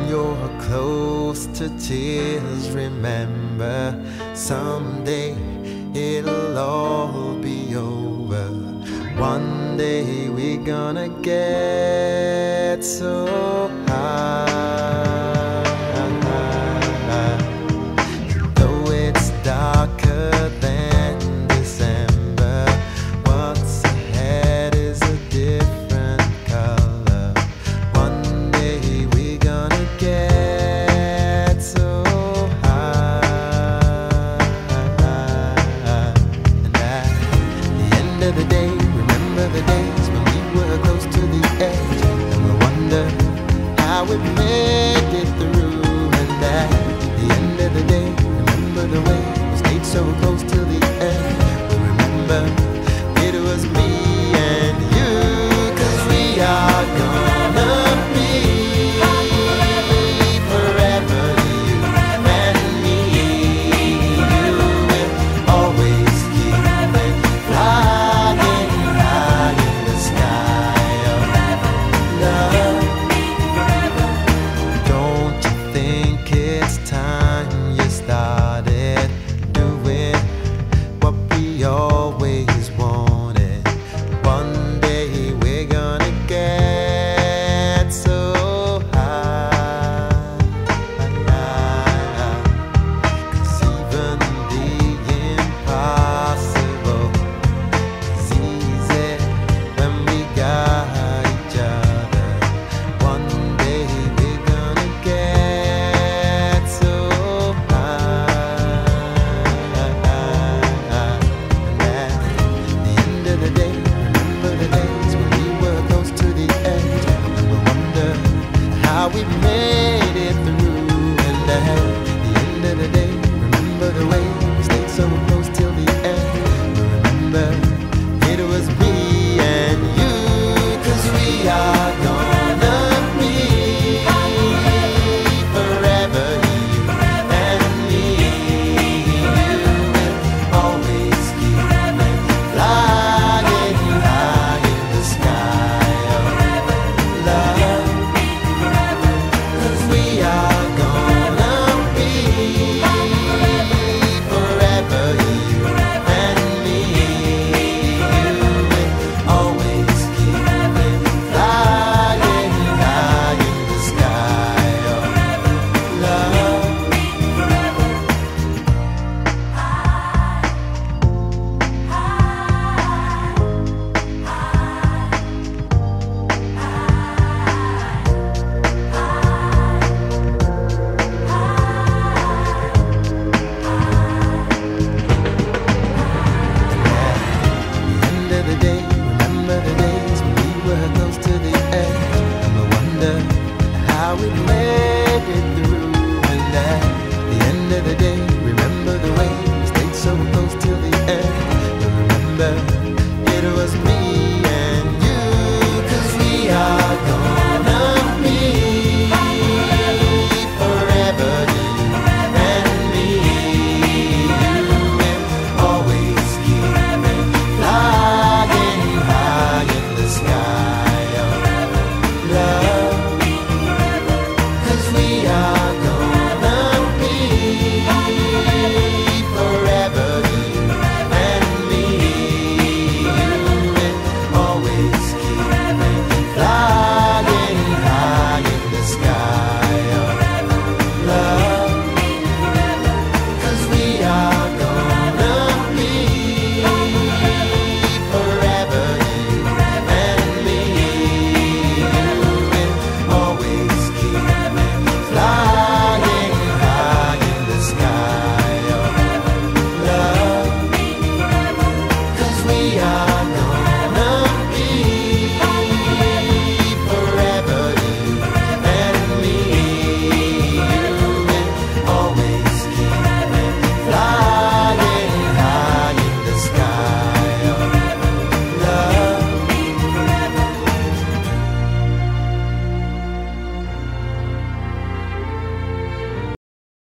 you're close to tears, remember someday it'll all be over. One day we're gonna get so high. Though it's darker than December, what's ahead is a different color. One day we're gonna get so high. And at the end of the day, remember the days when we were close to the edge, and we'll wonder how we made it through. And at the end of the day, remember the way we stayed so close till the end. We'll remember it was me and you, 'cause we are gonna be forever, you and me. You will always keep flying high in the sky of love. Don't you think it's time you started doing what we always wanted? One day we're gonna get so high. 'Cause even the impossible is easy when we got each other. One day we're gonna get so high. And at the end of the day, remember the days when we were close to the edge, and we'll wonder how we made it through. And at the end of the day, remember the way we stayed so close till the end. We'll remember it was me and you, 'cause we are gonna be forever, you and me. You will always keep flying high in the sky of love. 'Cause we are gonna be forever, you and me. You will always keep flying high in the sky of love. End of the day, remember the days when we were close to the edge, and we'll wonder how we made it through. And at the end of the day, remember the way we stayed so close till the end. We'll remember it was me and you, 'cause we are gonna be forever, you and me. You will always keep flying high in the sky of love. 'Cause we are gonna be forever, you and me. You will always keep flying high in the sky of love. 'Cause we are gonna be forever, you and me. You will always keep flying high in the sky of love. 'Cause we are